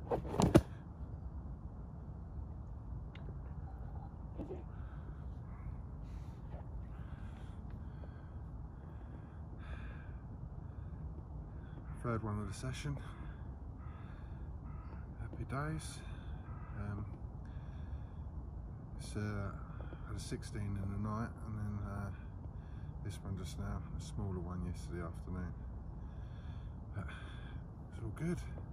Third one of the session. Happy days. Had a 16 in the night, and then this one just now, a smaller one yesterday afternoon. But it's all good.